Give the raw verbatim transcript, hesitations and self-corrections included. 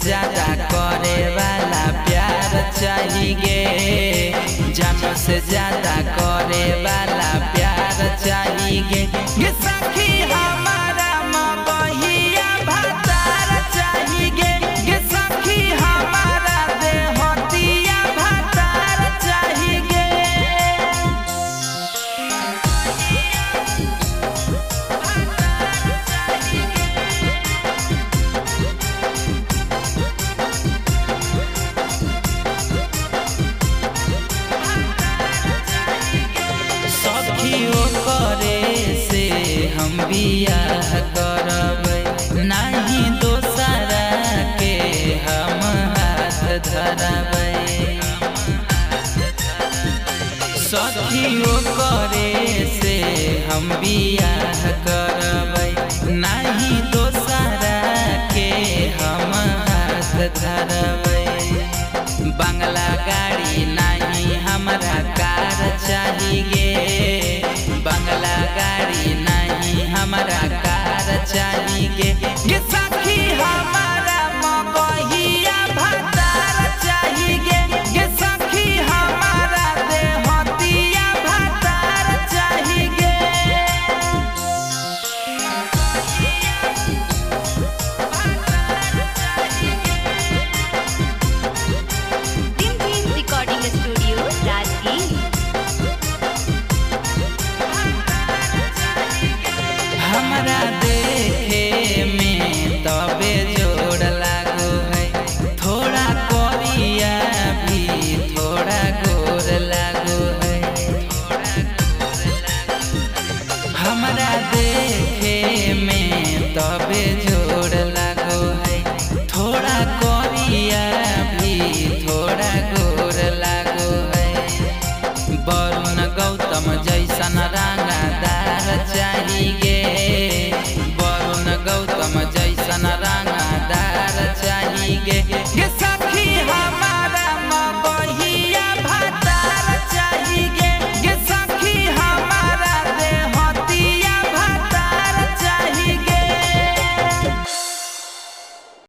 ज्यादा करे वाला प्यार चाहिए, जानों से ज्यादा करे वाला प्यार चाहिए। ये सखी हमारा मगहिया भतार चाहिए, ये सखी हमारा देहतिया भतार चाहिए। सखियों करे से हम बियाह करबै, नहीं दोसरा के हम हाथ धरबै। सखियों करे से हम बियाह करबै, नहीं दोसरा के हम हाथ धरबै। बंगला गाड़ी नहीं हमरा कार चाहिए, बंगला गाड़ी नहीं हमरा कार चाहिए। ये सखी हमारा मगहिया भतार चाहिए, ये सखी हमारा देहतिया भतार चाहिए। टिम टिम रिकॉर्डिंग स्टूडियो राजगीर। हमरा देखे में तबे जोड़ लागो है, थोड़ा करिया भी थोड़ा गोर लागो है। हमरा देखे में तब